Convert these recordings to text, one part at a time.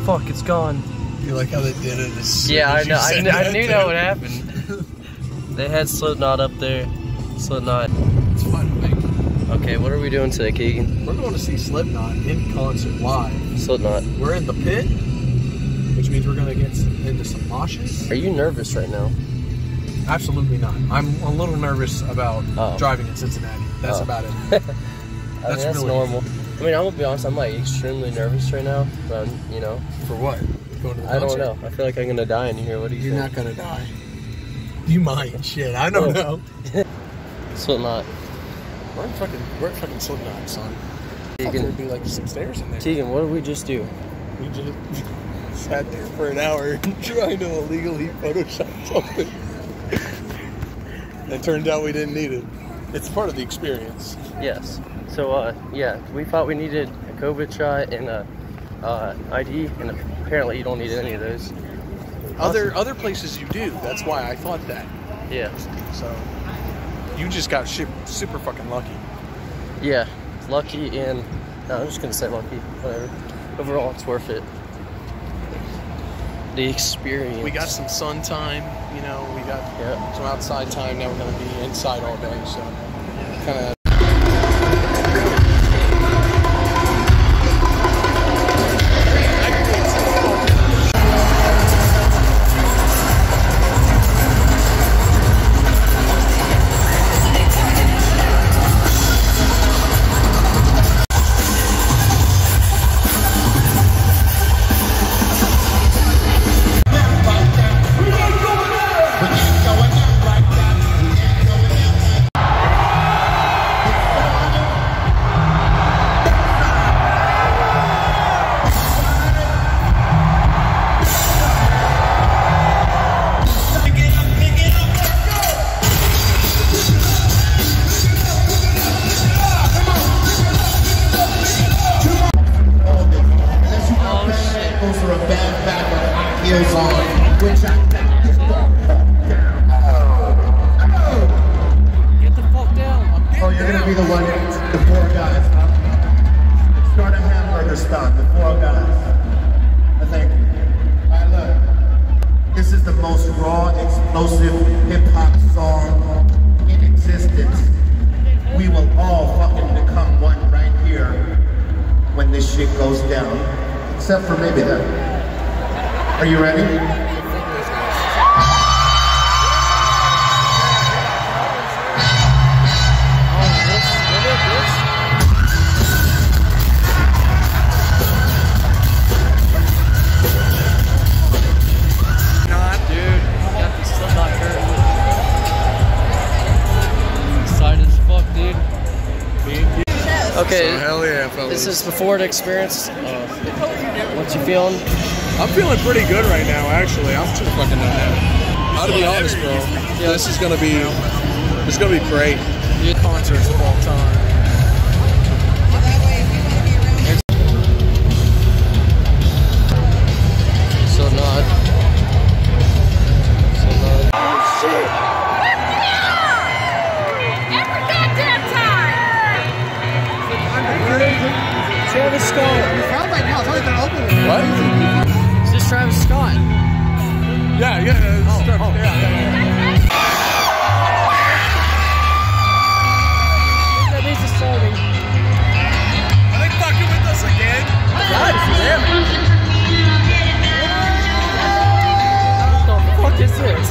fuck, it's gone. You like how they did it? Yeah, I know. I knew that would happen. They had Slipknot up there. Slipknot. It's fun, mate. Okay, what are we doing today, Keegan? We're going to see Slipknot in concert live. Slipknot. We're in the pit, which means we're going to get into some moshes. Are you nervous right now? Absolutely not. I'm a little nervous about driving in Cincinnati. That's about it. That's really normal. I mean, I'm gonna be honest. I'm like extremely nervous right now. But you know, for what? Going to the concert? I don't know. I feel like I'm gonna die in here. What do you think? You're not gonna die. You might. Shit, I don't know. Slipknot. We're in fucking Slipknot, son. Keegan, there'd be like some stairs in there. Keegan, what did we just do? We just sat there for an hour trying to illegally Photoshop something. It turned out we didn't need it. It's part of the experience. Yes. So, yeah, we thought we needed a COVID shot and a ID, and apparently you don't need any of those. Other places you do. That's why I thought that. Yeah. So, you just got super fucking lucky. Yeah, lucky and... No, I'm just going to say lucky. Whatever. Overall, it's worth it. The experience. We got some sun time, you know, we got some outside time. Now we're going to be inside all day, so kind of... Except for maybe that. Are you ready? Not, dude. Got the Slipknot curtain. Excited as fuck, dude. Okay. So, hell yeah, fellas. This is before the experience. What you feeling? I'm feeling pretty good right now, actually. I'm too fucking dynamic. I'll be honest, bro. Yeah, this is gonna be great. Concerts of all time. Slipknot. Oh shit! Every goddamn time! Travis Scott. Sounds like now. It's only gonna open. What? Is this Travis Scott? Yeah. Yeah. That means it's starting. Are they fucking with us again? God damn it. What the fuck is this?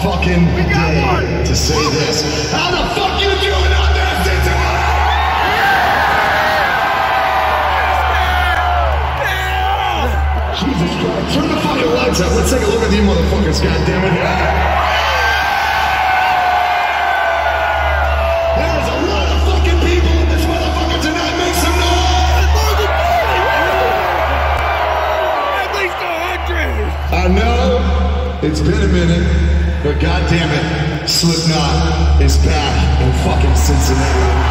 fucking day to say this. How the fuck you doing out there, Cincinnati? Jesus Christ. Turn the fucking lights up. Let's take a look at you motherfuckers, goddammit. There's a lot of fucking people in this motherfucker tonight. Make some noise! At least 100! I know it's been a minute, but goddammit, Slipknot is back in fucking Cincinnati.